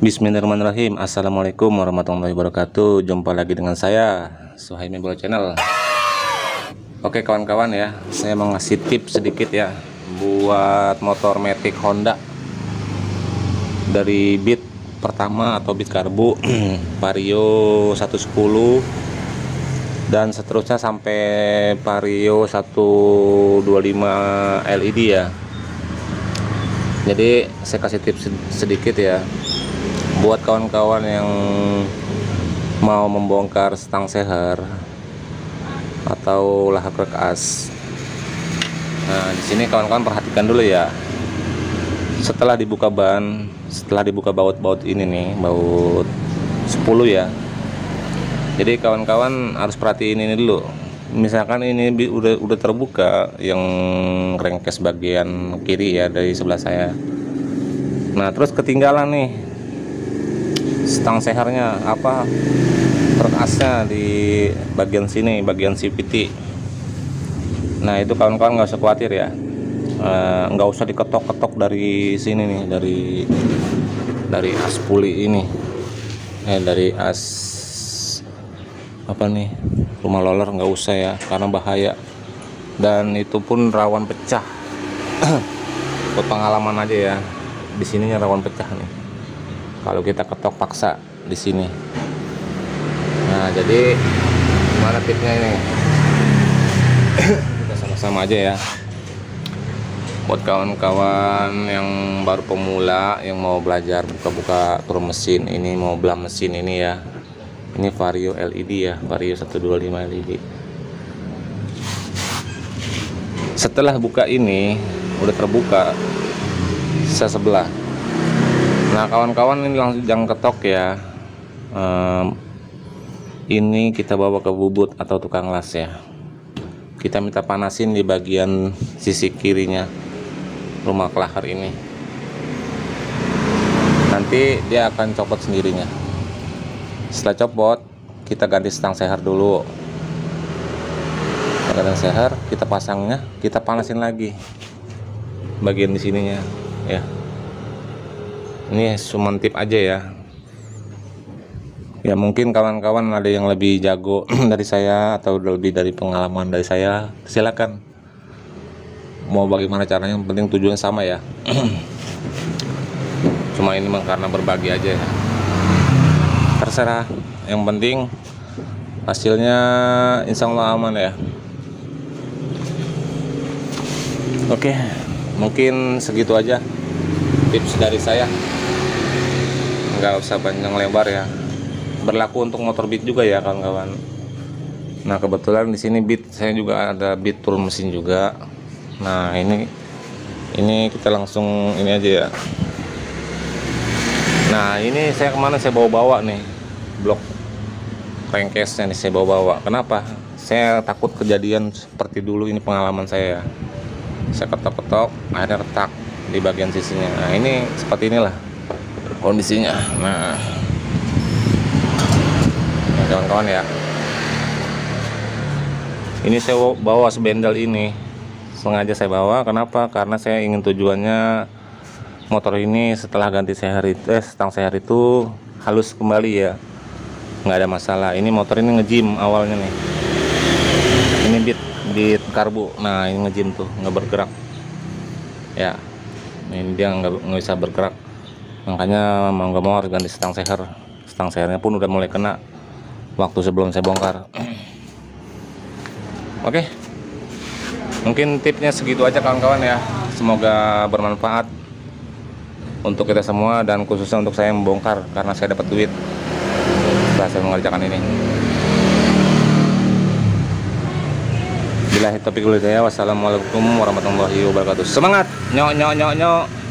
Bismillahirrahmanirrahim. Assalamualaikum warahmatullahi wabarakatuh. Jumpa lagi dengan saya Suhaimi Bola Channel. Oke kawan-kawan ya, saya mau ngasih tips sedikit ya buat motor Matic Honda dari Beat pertama atau Beat Karbu Vario 110 dan seterusnya sampai Vario 125 LED ya. Jadi saya kasih tips sedikit ya buat kawan-kawan yang mau membongkar stang seher atau lahar bekas. Nah, di sini kawan-kawan perhatikan dulu ya. Setelah dibuka ban, setelah dibuka baut-baut ini nih, baut 10 ya. Jadi kawan-kawan harus perhatiin ini dulu. Misalkan ini udah terbuka yang crankcase bagian kiri ya dari sebelah saya. Nah, terus ketinggalan nih stang sehernya berkasnya di bagian sini, bagian CVT. Nah itu kawan-kawan nggak usah khawatir ya, nggak usah diketok-ketok dari sini nih, dari as puli ini, dari as rumah roller, nggak usah ya, karena bahaya dan itu pun rawan pecah. Buat pengalaman aja ya, di sininya rawan pecah nih kalau kita ketok paksa di sini. Nah, jadi gimana tipsnya ini? Kita sama-sama aja ya. Buat kawan-kawan yang baru pemula yang mau belajar buka-buka tur mesin ini, mau belah mesin ini ya. Ini Vario LED ya, Vario 125 LED. Setelah buka ini, udah terbuka sebelah. Nah kawan-kawan ini langsung jangan ketok ya. Ini kita bawa ke bubut atau tukang las ya. Kita minta panasin di bagian sisi kirinya rumah kelahar ini. Nanti dia akan copot sendirinya. Setelah copot, kita ganti stang seher dulu. Kita ganti seher, kita pasangnya, kita panasin lagi bagian di sininya ya. Ini cuma tip aja ya. Ya mungkin kawan-kawan ada yang lebih jago dari saya atau lebih dari pengalaman dari saya, silakan. Mau bagaimana caranya, yang penting tujuan sama ya. Cuma ini karena berbagi aja ya. Terserah. Yang penting hasilnya insya Allah aman ya. Oke, mungkin segitu aja tips dari saya. Nggak usah panjang lebar ya. Berlaku untuk motor Beat juga ya kawan-kawan. Nah kebetulan di sini Beat saya juga ada Beat tool mesin juga. Nah ini kita langsung ini aja ya. Nah ini saya kemana saya bawa nih blok crankcase nya nih saya bawa. Kenapa? Saya takut kejadian seperti dulu, ini pengalaman saya. Saya ketok-ketok akhirnya retak di bagian sisinya. Nah ini seperti inilah kondisinya. Nah kawan-kawan ya, ini saya bawa sebendel ini, sengaja saya bawa. Kenapa? Karena saya ingin tujuannya motor ini setelah ganti seher itu, stang seher itu halus kembali ya, nggak ada masalah. Ini motor ini nge-gym awalnya nih, ini Beat Karbu. Nah ini nge-gym tuh, nggak bergerak ya, ini dia nggak bisa bergerak, makanya mau nggak mau harus ganti stang seher. Stang sehernya pun udah mulai kena waktu sebelum saya bongkar. Oke, mungkin tipsnya segitu aja kawan-kawan ya. Semoga bermanfaat untuk kita semua dan khususnya untuk saya yang membongkar, karena saya dapat duit setelah saya mengerjakan ini. Billahi taufiq wal hidayah. Wassalamualaikum warahmatullahi wabarakatuh. Semangat, nyok nyok nyok nyok.